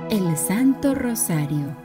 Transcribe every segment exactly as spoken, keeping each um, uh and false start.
El Santo Rosario.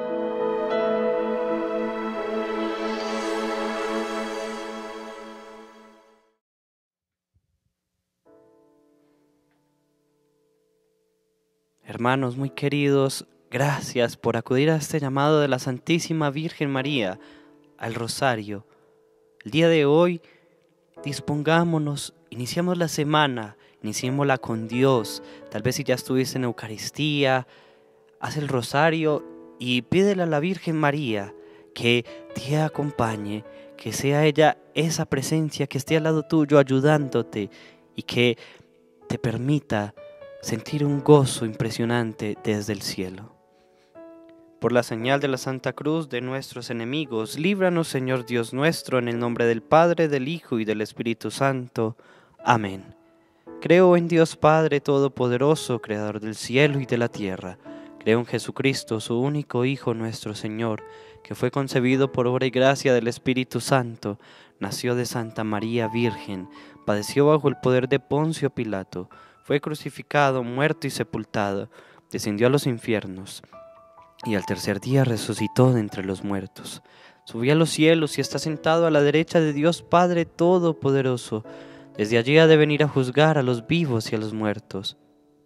Hermanos muy queridos, gracias por acudir a este llamado de la Santísima Virgen María al Rosario. El día de hoy dispongámonos, iniciamos la semana, iniciémosla con Dios. Tal vez si ya estuviste en Eucaristía, haz el Rosario y pídele a la Virgen María que te acompañe, que sea ella esa presencia que esté al lado tuyo ayudándote y que te permita sentir un gozo impresionante desde el cielo. Por la señal de la Santa Cruz de nuestros enemigos, líbranos, Señor Dios nuestro, en el nombre del Padre, del Hijo y del Espíritu Santo. Amén. Creo en Dios Padre Todopoderoso, Creador del cielo y de la tierra. Creo en Jesucristo, su único Hijo, nuestro Señor, que fue concebido por obra y gracia del Espíritu Santo, nació de Santa María Virgen, padeció bajo el poder de Poncio Pilato, fue crucificado, muerto y sepultado, descendió a los infiernos, y al tercer día resucitó de entre los muertos. Subió a los cielos y está sentado a la derecha de Dios Padre Todopoderoso. Desde allí ha de venir a juzgar a los vivos y a los muertos.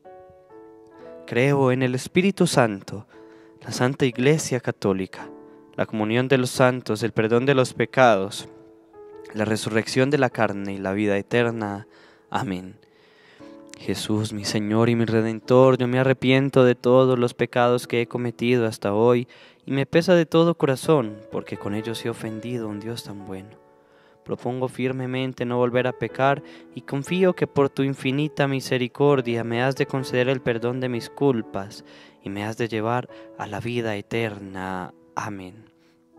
Creo en el Espíritu Santo, la Santa Iglesia Católica, la comunión de los santos, el perdón de los pecados, la resurrección de la carne y la vida eterna. Amén. Jesús, mi Señor y mi Redentor, yo me arrepiento de todos los pecados que he cometido hasta hoy y me pesa de todo corazón, porque con ellos he ofendido a un Dios tan bueno. Propongo firmemente no volver a pecar y confío que por tu infinita misericordia me has de conceder el perdón de mis culpas y me has de llevar a la vida eterna. Amén.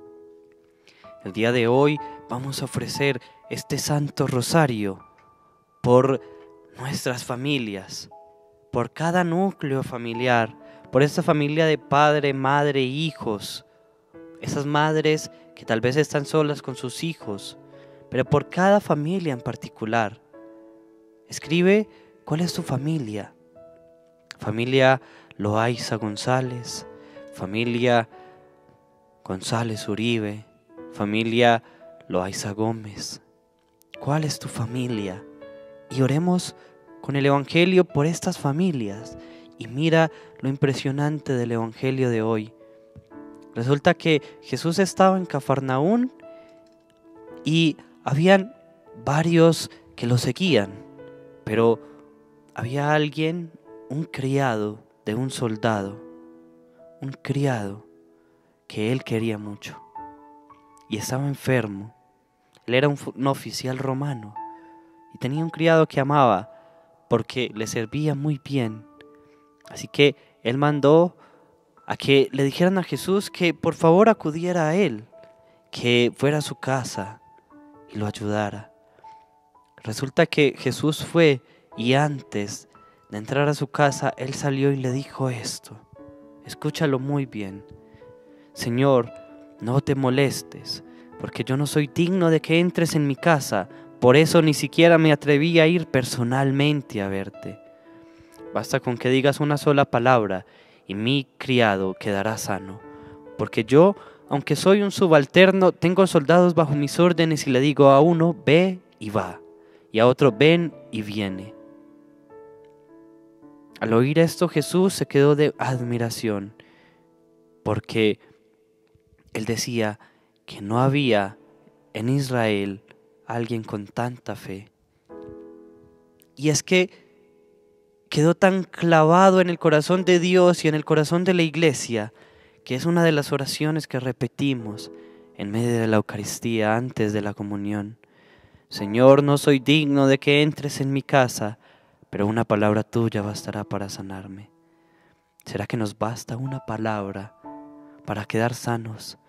El día de hoy vamos a ofrecer este Santo Rosario por nuestras familias, por cada núcleo familiar, por esta familia de padre, madre, hijos, esas madres que tal vez están solas con sus hijos, pero por cada familia en particular. Escribe cuál es tu familia. Familia Loaiza González, familia González Uribe, familia Loaiza Gómez. ¿Cuál es tu familia? Y oremos con el Evangelio por estas familias. Y mira lo impresionante del Evangelio de hoy. Resulta que Jesús estaba en Cafarnaún y habían varios que lo seguían, pero había alguien, un criado de un soldado, un criado que él quería mucho y estaba enfermo. Él era un, un oficial romano y tenía un criado que amaba porque le servía muy bien. Así que él mandó a que le dijeran a Jesús que por favor acudiera a él, que fuera a su casa y lo ayudara. Resulta que Jesús fue y antes de entrar a su casa, él salió y le dijo esto. Escúchalo muy bien. Señor, no te molestes, porque yo no soy digno de que entres en mi casa. Por eso ni siquiera me atreví a ir personalmente a verte. Basta con que digas una sola palabra y mi criado quedará sano. Porque yo, aunque soy un subalterno, tengo soldados bajo mis órdenes y le digo a uno, ve y va, y a otro, ven y viene. Al oír esto, Jesús se quedó de admiración, porque él decía que no había en Israel alguien con tanta fe. Y es que quedó tan clavado en el corazón de Dios y en el corazón de la iglesia, que es una de las oraciones que repetimos en medio de la Eucaristía antes de la comunión. Señor, no soy digno de que entres en mi casa, pero una palabra tuya bastará para sanarme. ¿Será que nos basta una palabra para quedar sanos?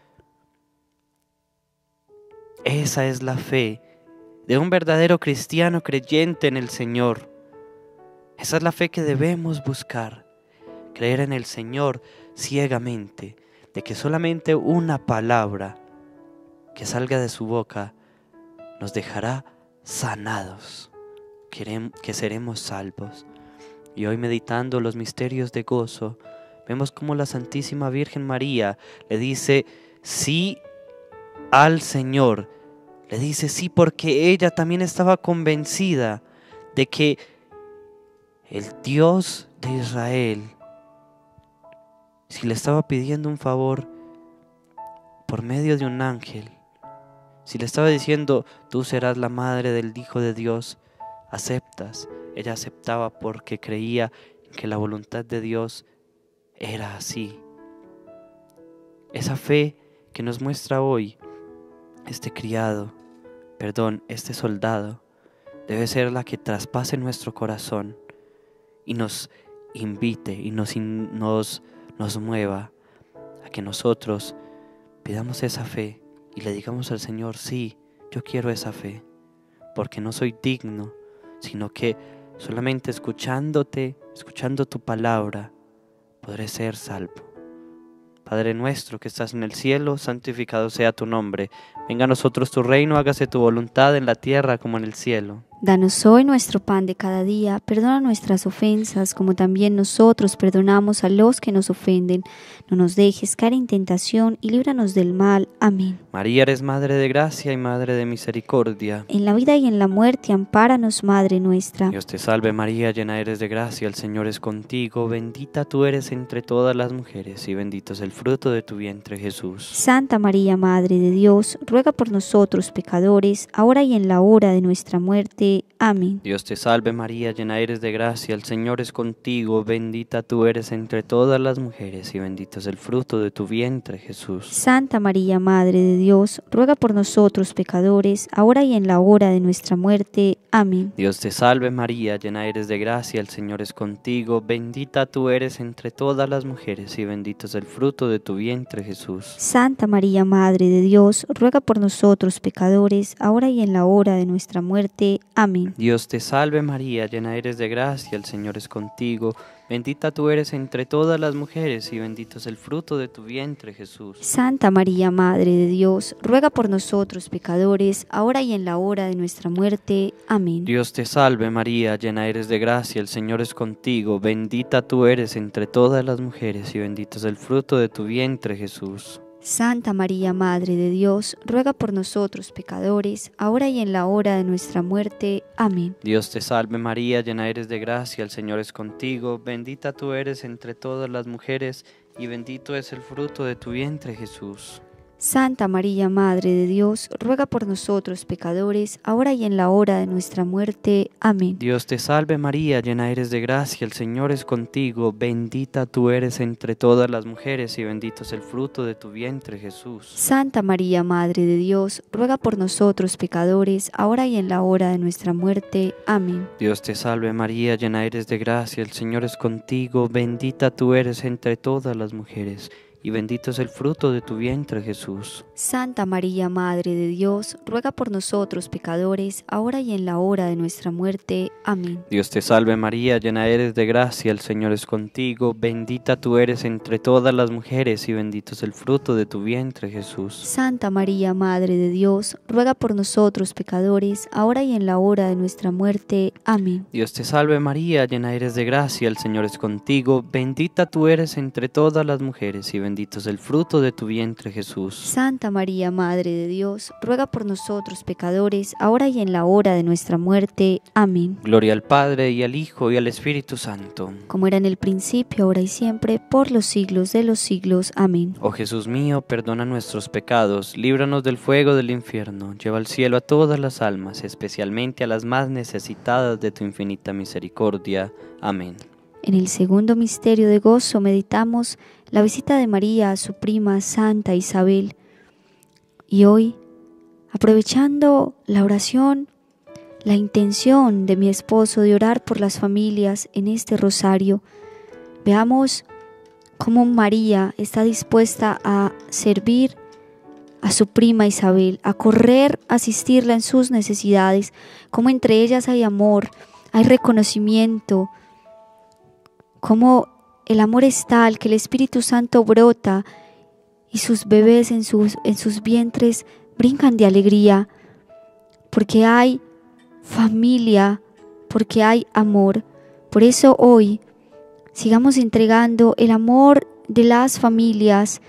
Esa es la fe de un verdadero cristiano creyente en el Señor. Esa es la fe que debemos buscar, creer en el Señor ciegamente, de que solamente una palabra que salga de su boca nos dejará sanados, que seremos salvos. Y hoy, meditando los misterios de gozo, vemos cómo la Santísima Virgen María le dice sí al Señor. Le dice sí porque ella también estaba convencida de que el Dios de Israel, si le estaba pidiendo un favor por medio de un ángel, si le estaba diciendo tú serás la madre del Hijo de Dios, aceptas. Ella aceptaba porque creía que la voluntad de Dios era así. Esa fe que nos muestra hoy este criado, perdón, este soldado, debe ser la que traspase nuestro corazón y nos invite y nos, nos, nos mueva a que nosotros pidamos esa fe y le digamos al Señor, sí, yo quiero esa fe, porque no soy digno, sino que solamente escuchándote, escuchando tu palabra, podré ser salvo. Padre nuestro que estás en el cielo, santificado sea tu nombre. Venga a nosotros tu reino, hágase tu voluntad en la tierra como en el cielo. Danos hoy nuestro pan de cada día, perdona nuestras ofensas, como también nosotros perdonamos a los que nos ofenden. No nos dejes caer en tentación y líbranos del mal. Amén. María, eres Madre de gracia y Madre de misericordia. En la vida y en la muerte, ampáranos, Madre nuestra. Dios te salve María, llena eres de gracia, el Señor es contigo. Bendita tú eres entre todas las mujeres y bendito es el fruto de tu vientre, Jesús. Santa María, Madre de Dios, ruega por nosotros pecadores, ahora y en la hora de nuestra muerte. Amén. Dios te salve María, llena eres de gracia, el Señor es contigo, bendita tú eres entre todas las mujeres y bendito es el fruto de tu vientre, Jesús. Santa María, Madre de Dios, ruega por nosotros pecadores, ahora y en la hora de nuestra muerte. Amén. Dios te salve María, llena eres de gracia, el Señor es contigo, bendita tú eres entre todas las mujeres y bendito es el fruto de tu vientre, Jesús. Santa María, Madre de Dios, ruega por nosotros pecadores, ahora y en la hora de nuestra muerte. Amén. Dios te salve María, llena eres de gracia, el Señor es contigo, bendita tú eres entre todas las mujeres y bendito es el fruto de tu vientre, Jesús. Santa María, Madre de Dios, ruega por nosotros pecadores, ahora y en la hora de nuestra muerte. Amén. Dios te salve María, llena eres de gracia, el Señor es contigo, bendita tú eres entre todas las mujeres y bendito es el fruto de tu vientre, Jesús. Santa María, Madre de Dios, ruega por nosotros pecadores, ahora y en la hora de nuestra muerte. Amén. Dios te salve María, llena eres de gracia, el Señor es contigo, bendita tú eres entre todas las mujeres y bendito es el fruto de tu vientre, Jesús. Santa María, Madre de Dios, ruega por nosotros pecadores, ahora y en la hora de nuestra muerte. Amén. Dios te salve María, llena eres de gracia, el Señor es contigo, bendita tú eres entre todas las mujeres y bendito es el fruto de tu vientre, Jesús. Santa María, Madre de Dios, ruega por nosotros pecadores, ahora y en la hora de nuestra muerte. Amén. Dios te salve María, llena eres de gracia, el Señor es contigo, bendita tú eres entre todas las mujeres y bendito es el fruto de tu vientre, Jesús. Santa María, Madre de Dios, ruega por nosotros pecadores, ahora y en la hora de nuestra muerte. Amén. Dios te salve María, llena eres de gracia, el Señor es contigo, bendita tú eres entre todas las mujeres y bendito es el fruto de tu vientre, Jesús. Santa María, Madre de Dios, ruega por nosotros pecadores, ahora y en la hora de nuestra muerte. Amén. Dios te salve María, llena eres de gracia, el Señor es contigo, bendita tú eres entre todas las mujeres y bendito es el fruto de tu vientre, Jesús. Santa María, Madre de Dios, ruega por nosotros pecadores, ahora y en la hora de nuestra muerte. Amén. Gloria al Padre, y al Hijo, y al Espíritu Santo. Como era en el principio, ahora y siempre, por los siglos de los siglos. Amén. Oh Jesús mío, perdona nuestros pecados, líbranos del fuego del infierno, lleva al cielo a todas las almas, especialmente a las más necesitadas de tu infinita misericordia. Amén. En el segundo misterio de gozo meditamos la visita de María a su prima Santa Isabel. Y hoy, aprovechando la oración, la intención de mi esposo de orar por las familias en este rosario, veamos cómo María está dispuesta a servir a su prima Isabel, a correr, a asistirla en sus necesidades, cómo entre ellas hay amor, hay reconocimiento, cómo el amor es tal que el Espíritu Santo brota y sus bebés en sus, en sus vientres brincan de alegría, porque hay familia, porque hay amor. Por eso hoy sigamos entregando el amor de las familias,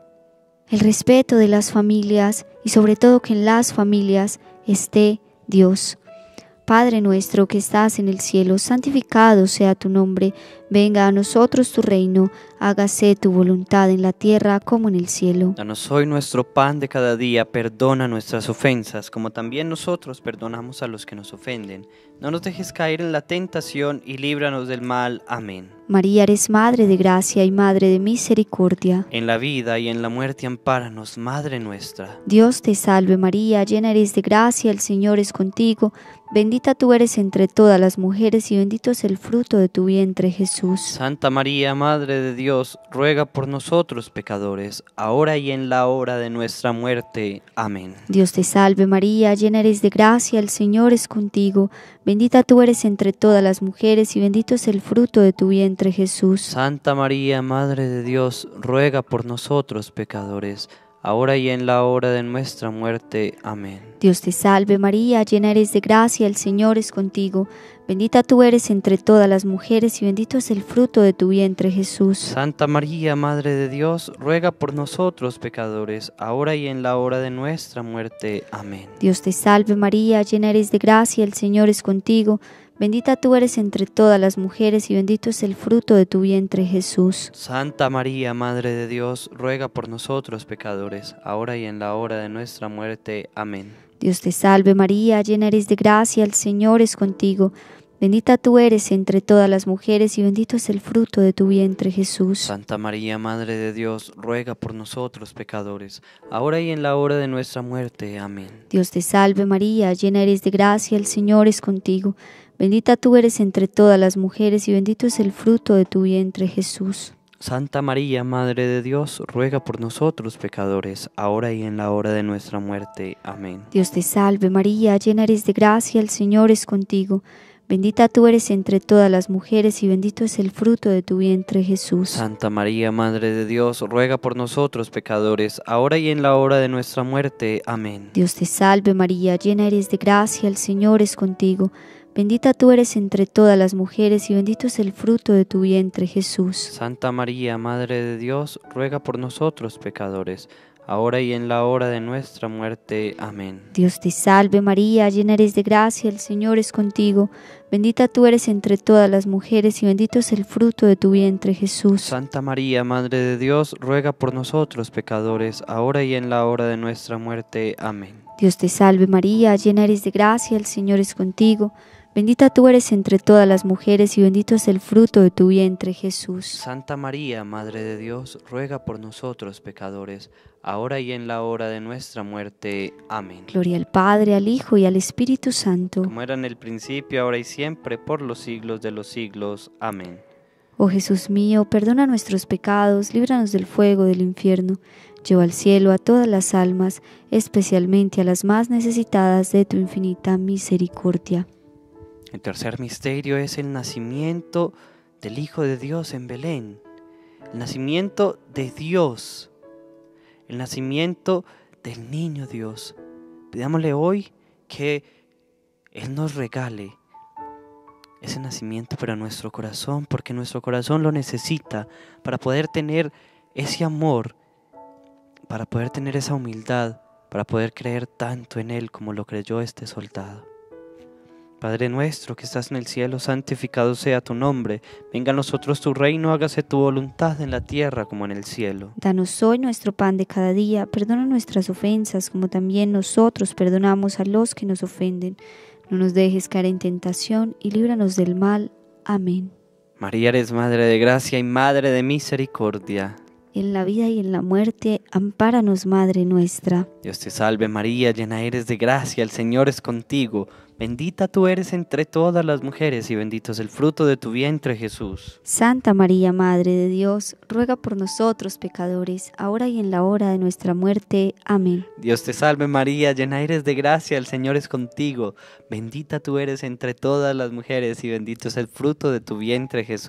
el respeto de las familias y sobre todo que en las familias esté Dios. Padre nuestro que estás en el cielo, santificado sea tu nombre, venga a nosotros tu reino, hágase tu voluntad en la tierra como en el cielo. Danos hoy nuestro pan de cada día, perdona nuestras ofensas, como también nosotros perdonamos a los que nos ofenden. No nos dejes caer en la tentación y líbranos del mal. Amén. María, eres Madre de gracia y Madre de misericordia. En la vida y en la muerte ampáranos, Madre nuestra. Dios te salve María, llena eres de gracia, el Señor es contigo. Bendita tú eres entre todas las mujeres y bendito es el fruto de tu vientre, Jesús. Santa María, Madre de Dios, ruega por nosotros pecadores, ahora y en la hora de nuestra muerte. Amén. Dios te salve María, llena eres de gracia, el Señor es contigo. Bendita tú eres entre todas las mujeres y bendito es el fruto de tu vientre, Jesús. Santa María, Madre de Dios, ruega por nosotros pecadores, ahora y en la hora de nuestra muerte. Amén. Dios te salve María, llena eres de gracia, el Señor es contigo. Bendita tú eres entre todas las mujeres y bendito es el fruto de tu vientre, Jesús. Santa María, Madre de Dios, ruega por nosotros pecadores, ahora y en la hora de nuestra muerte. Amén. Dios te salve María, llena eres de gracia, el Señor es contigo. Bendita tú eres entre todas las mujeres y bendito es el fruto de tu vientre, Jesús. Santa María, Madre de Dios, ruega por nosotros pecadores, ahora y en la hora de nuestra muerte. Amén. Dios te salve María, llena eres de gracia, el Señor es contigo. Bendita tú eres entre todas las mujeres y bendito es el fruto de tu vientre, Jesús. Santa María, Madre de Dios, ruega por nosotros pecadores, ahora y en la hora de nuestra muerte. Amén. Dios te salve María, llena eres de gracia, el Señor es contigo. Bendita tú eres entre todas las mujeres y bendito es el fruto de tu vientre, Jesús. Santa María, Madre de Dios, ruega por nosotros pecadores, ahora y en la hora de nuestra muerte. Amén. Dios te salve María, llena eres de gracia, el Señor es contigo. Bendita tú eres entre todas las mujeres y bendito es el fruto de tu vientre, Jesús. Santa María, Madre de Dios, ruega por nosotros pecadores, ahora y en la hora de nuestra muerte. Amén. Dios te salve María, llena eres de gracia, el Señor es contigo. Bendita tú eres entre todas las mujeres y bendito es el fruto de tu vientre, Jesús. Santa María, Madre de Dios, ruega por nosotros pecadores, ahora y en la hora de nuestra muerte. Amén. Dios te salve María, llena eres de gracia, el Señor es contigo. Bendita tú eres entre todas las mujeres y bendito es el fruto de tu vientre, Jesús. Santa María, Madre de Dios, ruega por nosotros pecadores, ahora y en la hora de nuestra muerte. Amén. Dios te salve María, llena eres de gracia, el Señor es contigo. Bendita tú eres entre todas las mujeres y bendito es el fruto de tu vientre, Jesús. Santa María, Madre de Dios, ruega por nosotros pecadores, ahora y en la hora de nuestra muerte. Amén. Gloria al Padre, al Hijo y al Espíritu Santo. Como era en el principio, ahora y siempre, por los siglos de los siglos. Amén. Oh Jesús mío, perdona nuestros pecados, líbranos del fuego del infierno. Lleva al cielo a todas las almas, especialmente a las más necesitadas de tu infinita misericordia. El tercer misterio es el nacimiento del Hijo de Dios en Belén. El nacimiento de Dios. El nacimiento del niño Dios. Pidámosle hoy que Él nos regale ese nacimiento para nuestro corazón, porque nuestro corazón lo necesita para poder tener ese amor, para poder tener esa humildad, para poder creer tanto en Él como lo creyó este soldado. Padre nuestro que estás en el cielo, santificado sea tu nombre. Venga a nosotros tu reino, hágase tu voluntad en la tierra como en el cielo. Danos hoy nuestro pan de cada día, perdona nuestras ofensas como también nosotros perdonamos a los que nos ofenden. No nos dejes caer en tentación y líbranos del mal. Amén. María, eres Madre de gracia y Madre de misericordia. En la vida y en la muerte, ampáranos, Madre nuestra. Dios te salve María, llena eres de gracia, el Señor es contigo. Bendita tú eres entre todas las mujeres y bendito es el fruto de tu vientre, Jesús. Santa María, Madre de Dios, ruega por nosotros pecadores, ahora y en la hora de nuestra muerte. Amén. Dios te salve María, llena eres de gracia, el Señor es contigo. Bendita tú eres entre todas las mujeres y bendito es el fruto de tu vientre, Jesús.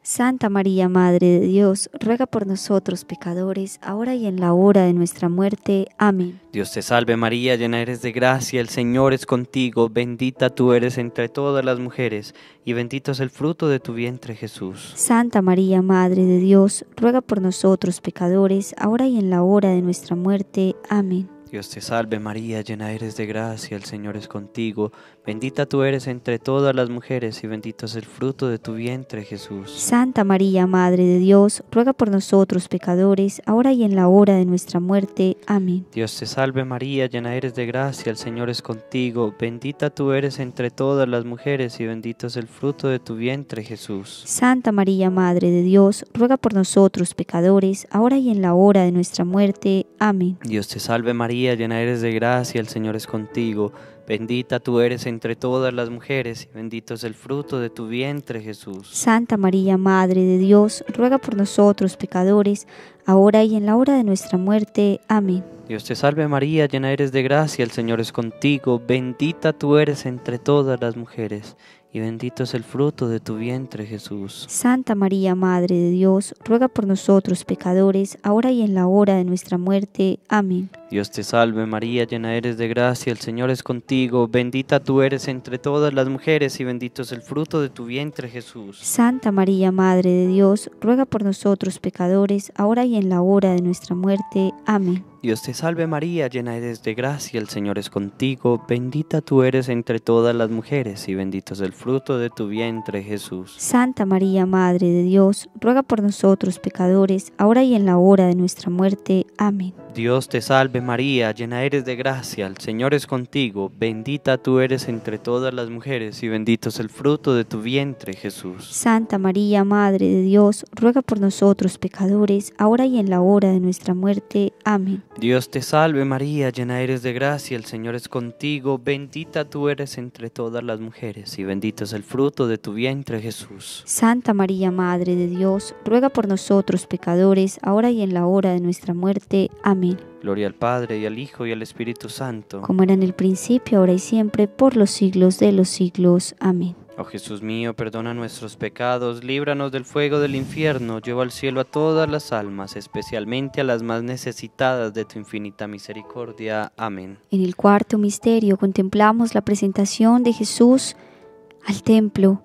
Santa María, Madre de Dios, ruega por nosotros pecadores, ahora y en la hora de nuestra muerte. Amén. Dios te salve María, llena eres de gracia, el Señor es contigo, bendita tú eres entre todas las mujeres, y bendito es el fruto de tu vientre Jesús. Santa María, Madre de Dios, ruega por nosotros pecadores, ahora y en la hora de nuestra muerte. Amén. Dios te salve María, llena eres de gracia, el Señor es contigo, bendita tú eres entre todas las mujeres y bendito es el fruto de tu vientre Jesús. Santa María, Madre de Dios, ruega por nosotros pecadores, ahora y en la hora de nuestra muerte. Amén. Dios te salve María, llena eres de gracia, el Señor es contigo, bendita tú eres entre todas las mujeres y bendito es el fruto de tu vientre Jesús. Santa María, Madre de Dios, ruega por nosotros pecadores, ahora y en la hora de nuestra muerte. Amén. Dios te salve María, llena eres de gracia, el Señor es contigo, bendita tú eres entre todas las mujeres y bendito es el fruto de tu vientre Jesús. Santa María, Madre de Dios, ruega por nosotros pecadores, ahora y en la hora de nuestra muerte. Amén. Dios te salve María, llena eres de gracia, el Señor es contigo, bendita tú eres entre todas las mujeres y bendito es el fruto de tu vientre Jesús. Santa María, Madre de Dios, ruega por nosotros pecadores, ahora y en la hora de nuestra muerte. Amén. Dios te salve María, llena eres de gracia, el Señor es contigo, bendita tú eres entre todas las mujeres y bendito es el fruto de tu vientre Jesús. Santa María, Madre de Dios, ruega por nosotros pecadores, ahora y en la hora de nuestra muerte. Amén. Dios te salve María, llena eres de gracia, el Señor es contigo, bendita tú eres entre todas las mujeres y bendito es el fruto de tu vientre Jesús. Santa María, Madre de Dios, ruega por nosotros pecadores, ahora y en la hora de nuestra muerte. Amén. Dios te salve María, llena eres de gracia, el Señor es contigo, bendita tú eres entre todas las mujeres y bendito es el fruto de tu vientre Jesús. Santa María, Madre de Dios, ruega por nosotros pecadores, ahora y en la hora de nuestra muerte. Amén. Dios te salve María, llena eres de gracia, el Señor es contigo, bendita tú eres entre todas las mujeres y bendito es el fruto de tu vientre Jesús. Santa María, Madre de Dios, ruega por nosotros pecadores, ahora y en la hora de nuestra muerte. Amén. Gloria al Padre, y al Hijo, y al Espíritu Santo. Como era en el principio, ahora y siempre, por los siglos de los siglos. Amén. Oh Jesús mío, perdona nuestros pecados, líbranos del fuego del infierno, lleva al cielo a todas las almas, especialmente a las más necesitadas de tu infinita misericordia. Amén. En el cuarto misterio contemplamos la presentación de Jesús al templo.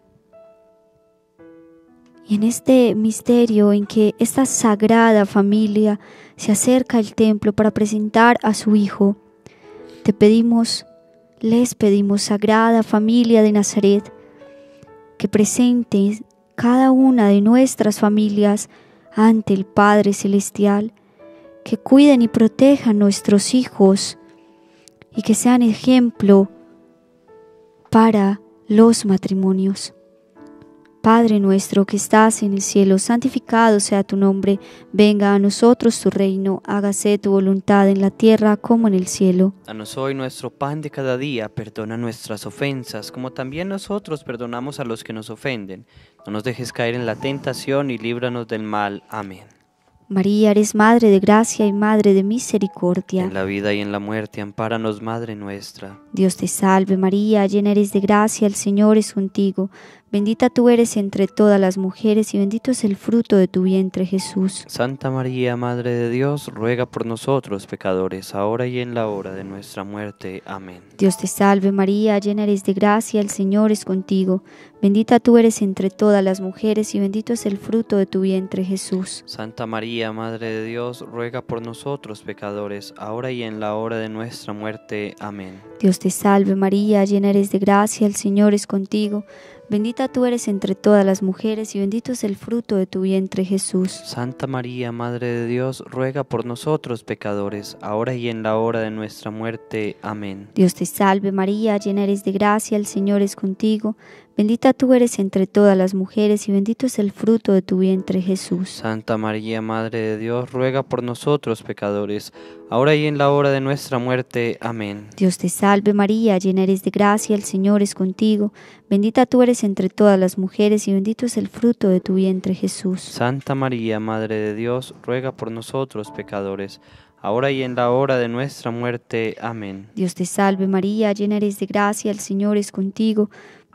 Y en este misterio en que esta sagrada familia se acerca al templo para presentar a su Hijo, te pedimos, les pedimos, Sagrada Familia de Nazaret, que presentes cada una de nuestras familias ante el Padre Celestial, que cuiden y protejan nuestros hijos y que sean ejemplo para los matrimonios. Padre nuestro que estás en el cielo, santificado sea tu nombre, venga a nosotros tu reino, hágase tu voluntad en la tierra como en el cielo. Danos hoy nuestro pan de cada día, perdona nuestras ofensas, como también nosotros perdonamos a los que nos ofenden. No nos dejes caer en la tentación y líbranos del mal. Amén. María, eres Madre de gracia y Madre de misericordia. En la vida y en la muerte, ampáranos, Madre nuestra. Dios te salve María, llena eres de gracia, el Señor es contigo. Bendita tú eres entre todas las mujeres y bendito es el fruto de tu vientre Jesús. Santa María, Madre de Dios, ruega por nosotros pecadores, ahora y en la hora de nuestra muerte. Amén. Dios te salve María, llena eres de gracia, el Señor es contigo. Bendita tú eres entre todas las mujeres y bendito es el fruto de tu vientre Jesús. Santa María, Madre de Dios, ruega por nosotros pecadores, ahora y en la hora de nuestra muerte. Amén. Dios te salve María, llena eres de gracia, el Señor es contigo. Bendita tú eres entre todas las mujeres y bendito es el fruto de tu vientre Jesús. Santa María, Madre de Dios, ruega por nosotros pecadores, ahora y en la hora de nuestra muerte. Amén. Dios te salve María, llena eres de gracia, el Señor es contigo. Bendita tú eres entre todas las mujeres y bendito es el fruto de tu vientre Jesús. Santa María, Madre de Dios, ruega por nosotros pecadores, ahora y en la hora de nuestra muerte. Amén. Dios te salve María, llena eres de gracia, el Señor es contigo. Bendita tú eres entre todas las mujeres y bendito es el fruto de tu vientre Jesús. Santa María, Madre de Dios, ruega por nosotros pecadores, ahora y en la hora de nuestra muerte. Amén. Dios te salve María, llena eres de gracia, el Señor es contigo.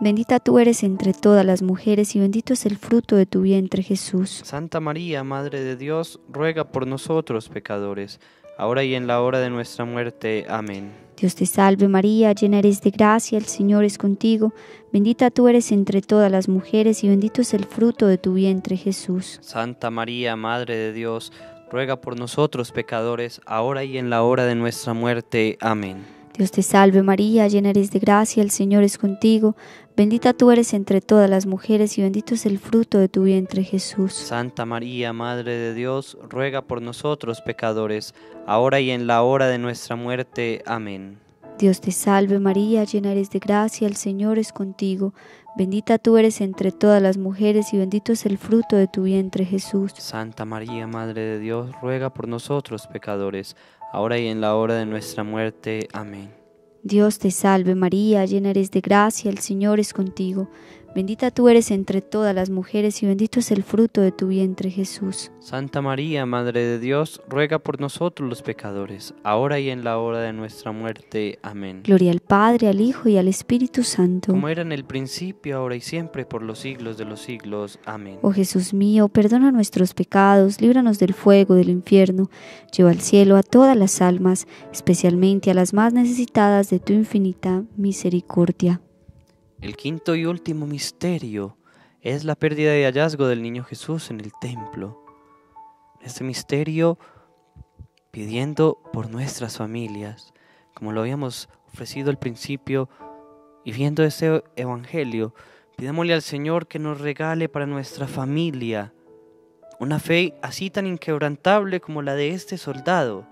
Bendita tú eres entre todas las mujeres y bendito es el fruto de tu vientre, Jesús. Santa María, Madre de Dios, ruega por nosotros pecadores, ahora y en la hora de nuestra muerte. Amén. Dios te salve María, llena eres de gracia, el Señor es contigo. Bendita tú eres entre todas las mujeres y bendito es el fruto de tu vientre, Jesús. Santa María, Madre de Dios, ruega por nosotros pecadores, ahora y en la hora de nuestra muerte. Amén. Dios te salve María, llena eres de gracia, el Señor es contigo. Bendita tú eres entre todas las mujeres y bendito es el fruto de tu vientre, Jesús. Santa María, Madre de Dios, ruega por nosotros pecadores, ahora y en la hora de nuestra muerte. Amén. Dios te salve María, llena eres de gracia, el Señor es contigo. Bendita tú eres entre todas las mujeres y bendito es el fruto de tu vientre, Jesús. Santa María, Madre de Dios, ruega por nosotros pecadores, ahora y en la hora de nuestra muerte. Amén. Dios te salve María, llena eres de gracia, el Señor es contigo. Bendita tú eres entre todas las mujeres y bendito es el fruto de tu vientre, Jesús. Santa María, Madre de Dios, ruega por nosotros los pecadores, ahora y en la hora de nuestra muerte. Amén. Gloria al Padre, al Hijo y al Espíritu Santo. Como era en el principio, ahora y siempre, por los siglos de los siglos. Amén. Oh Jesús mío, perdona nuestros pecados, líbranos del fuego del infierno, lleva al cielo a todas las almas, especialmente a las más necesitadas de tu infinita misericordia. El quinto y último misterio es la pérdida y hallazgo del niño Jesús en el templo. Este misterio pidiendo por nuestras familias, como lo habíamos ofrecido al principio, y viendo este evangelio, pidámosle al Señor que nos regale para nuestra familia una fe así tan inquebrantable como la de este soldado,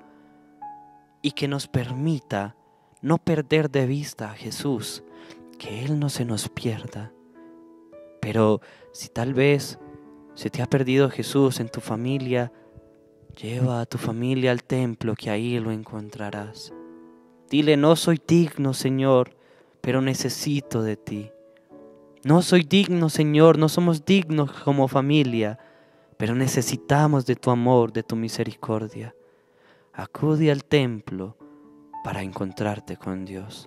y que nos permita no perder de vista a Jesús, que Él no se nos pierda. Pero si tal vez se te ha perdido Jesús en tu familia, lleva a tu familia al templo, que ahí lo encontrarás. Dile: no soy digno, Señor, pero necesito de ti. No soy digno, Señor, no somos dignos como familia, pero necesitamos de tu amor, de tu misericordia. Acude al templo para encontrarte con Dios.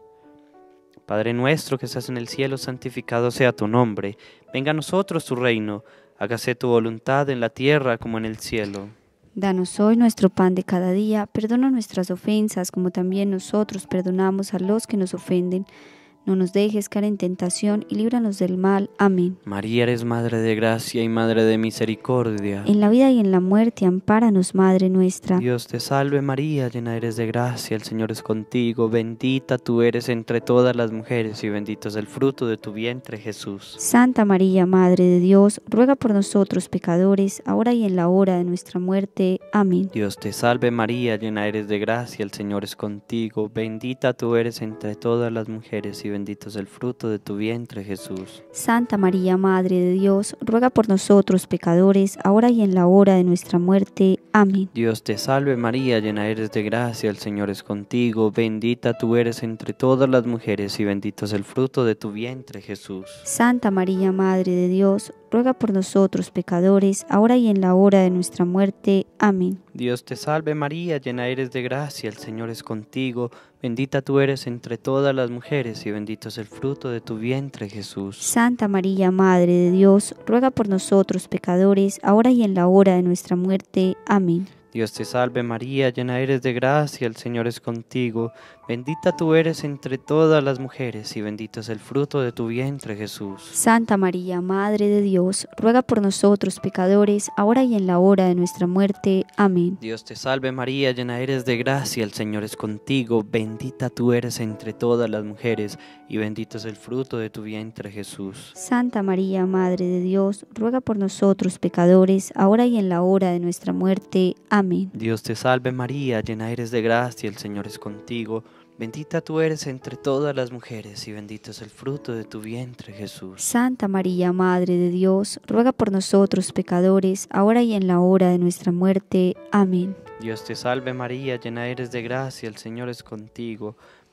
Padre nuestro que estás en el cielo, santificado sea tu nombre. Venga a nosotros tu reino. Hágase tu voluntad en la tierra como en el cielo. Danos hoy nuestro pan de cada día. Perdona nuestras ofensas como también nosotros perdonamos a los que nos ofenden. No nos dejes caer en tentación y líbranos del mal. Amén. María, eres Madre de gracia y Madre de misericordia. En la vida y en la muerte, ampáranos, Madre nuestra. Dios te salve María, llena eres de gracia, el Señor es contigo. Bendita tú eres entre todas las mujeres y bendito es el fruto de tu vientre, Jesús. Santa María, Madre de Dios, ruega por nosotros pecadores, ahora y en la hora de nuestra muerte. Amén. Dios te salve María, llena eres de gracia, el Señor es contigo. Bendita tú eres entre todas las mujeres y bendito es el fruto de tu vientre, Jesús. Santa María, Madre de Dios, ruega por nosotros pecadores, ahora y en la hora de nuestra muerte. Amén. Dios te salve María, llena eres de gracia, el Señor es contigo. Bendita tú eres entre todas las mujeres y bendito es el fruto de tu vientre, Jesús. Santa María, Madre de Dios, ruega por nosotros pecadores, ahora y en la hora de nuestra muerte. Amén. Dios te salve María, llena eres de gracia, el Señor es contigo. Bendita tú eres entre todas las mujeres y bendito es el fruto de tu vientre, Jesús. Santa María, Madre de Dios, ruega por nosotros pecadores, ahora y en la hora de nuestra muerte. Amén. Dios te salve María, llena eres de gracia, el Señor es contigo. Bendita tú eres entre todas las mujeres y bendito es el fruto de tu vientre, Jesús. Santa María, Madre de Dios, ruega por nosotros pecadores, ahora y en la hora de nuestra muerte. Amén. Dios te salve María, llena eres de gracia, el Señor es contigo. Bendita tú eres entre todas las mujeres y bendito es el fruto de tu vientre, Jesús. Santa María, Madre de Dios, ruega por nosotros pecadores, ahora y en la hora de nuestra muerte. Amén. Dios te salve María, llena eres de gracia, el Señor es contigo. Bendita tú eres entre todas las mujeres y bendito es el fruto de tu vientre, Jesús. Santa María, Madre de Dios, ruega por nosotros pecadores, ahora y en la hora de nuestra muerte. Amén. Dios te salve María, llena eres de gracia, el Señor es contigo.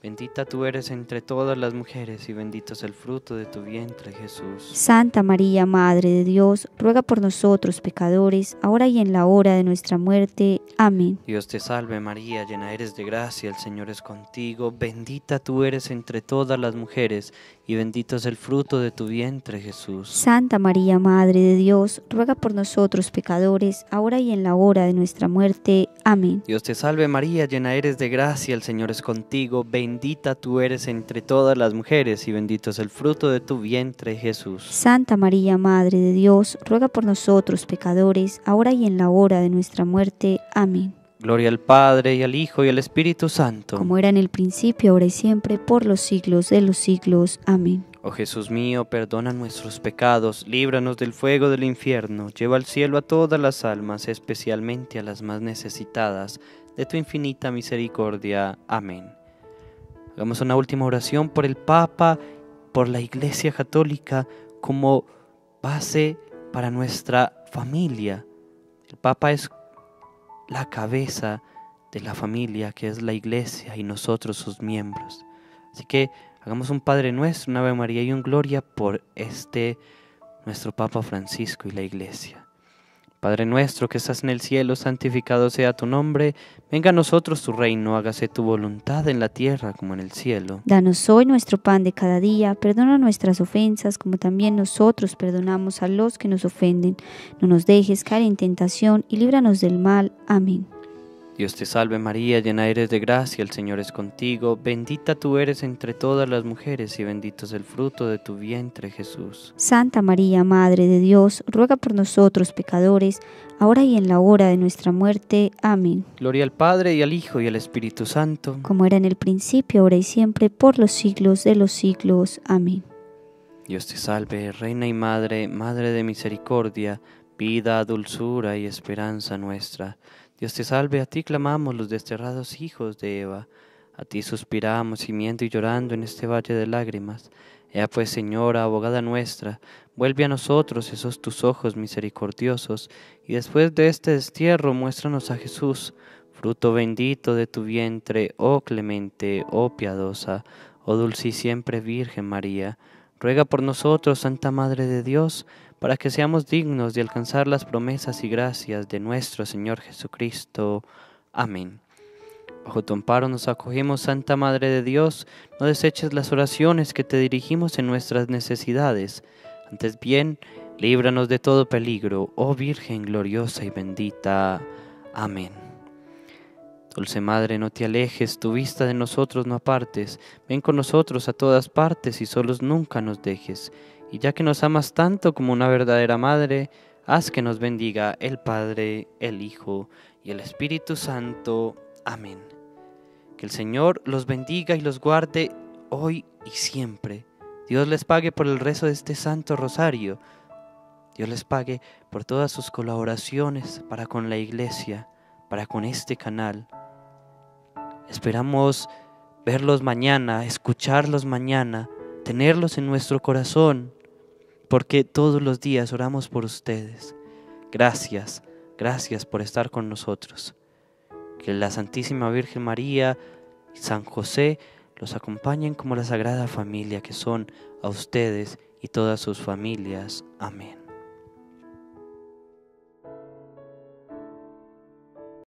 Bendita tú eres entre todas las mujeres y bendito es el fruto de tu vientre, Jesús. Santa María, Madre de Dios, ruega por nosotros pecadores, ahora y en la hora de nuestra muerte. Amén. Dios te salve María, llena eres de gracia, el Señor es contigo. Bendita tú eres entre todas las mujeres y bendito es el fruto de tu vientre, Jesús. Santa María, Madre de Dios, ruega por nosotros pecadores, ahora y en la hora de nuestra muerte. Amén. Dios te salve María, llena eres de gracia, el Señor es contigo. Bendita tú eres entre todas las mujeres y bendito es el fruto de tu vientre, Jesús. Santa María, Madre de Dios, ruega por nosotros pecadores, ahora y en la hora de nuestra muerte. Amén. Gloria al Padre, y al Hijo, y al Espíritu Santo. Como era en el principio, ahora y siempre, por los siglos de los siglos. Amén. Oh Jesús mío, perdona nuestros pecados, líbranos del fuego del infierno, lleva al cielo a todas las almas, especialmente a las más necesitadas de tu infinita misericordia. Amén. Hagamos una última oración por el Papa, por la Iglesia Católica, como base para nuestra familia. El Papa es la cabeza de la familia, que es la Iglesia, y nosotros sus miembros. Así que hagamos un Padre Nuestro, una Ave María y un Gloria por este nuestro Papa Francisco y la Iglesia. Padre nuestro que estás en el cielo, santificado sea tu nombre. Venga a nosotros tu reino, hágase tu voluntad en la tierra como en el cielo. Danos hoy nuestro pan de cada día, perdona nuestras ofensas como también nosotros perdonamos a los que nos ofenden. No nos dejes caer en tentación y líbranos del mal. Amén. Dios te salve María, llena eres de gracia, el Señor es contigo. Bendita tú eres entre todas las mujeres y bendito es el fruto de tu vientre, Jesús. Santa María, Madre de Dios, ruega por nosotros pecadores, ahora y en la hora de nuestra muerte. Amén. Gloria al Padre, y al Hijo, y al Espíritu Santo. Como era en el principio, ahora y siempre, por los siglos de los siglos. Amén. Dios te salve, Reina y Madre, Madre de misericordia, vida, dulzura y esperanza nuestra. Dios te salve, a ti clamamos los desterrados hijos de Eva, a ti suspiramos gimiendo y llorando en este valle de lágrimas. Ea pues, Señora, abogada nuestra, vuelve a nosotros esos tus ojos misericordiosos, y después de este destierro muéstranos a Jesús, fruto bendito de tu vientre, oh clemente, oh piadosa, oh dulce y siempre Virgen María. Ruega por nosotros, Santa Madre de Dios, para que seamos dignos de alcanzar las promesas y gracias de nuestro Señor Jesucristo. Amén. Bajo tu amparo nos acogemos, Santa Madre de Dios, no deseches las oraciones que te dirigimos en nuestras necesidades. Antes bien, líbranos de todo peligro, oh Virgen gloriosa y bendita. Amén. Dulce Madre, no te alejes, tu vista de nosotros no apartes. Ven con nosotros a todas partes y solos nunca nos dejes. Y ya que nos amas tanto como una verdadera madre, haz que nos bendiga el Padre, el Hijo y el Espíritu Santo. Amén. Que el Señor los bendiga y los guarde hoy y siempre. Dios les pague por el rezo de este Santo Rosario. Dios les pague por todas sus colaboraciones para con la Iglesia, para con este canal. Esperamos verlos mañana, escucharlos mañana, tenerlos en nuestro corazón, porque todos los días oramos por ustedes. Gracias, gracias por estar con nosotros. Que la Santísima Virgen María y San José los acompañen como la Sagrada Familia que son a ustedes y todas sus familias. Amén.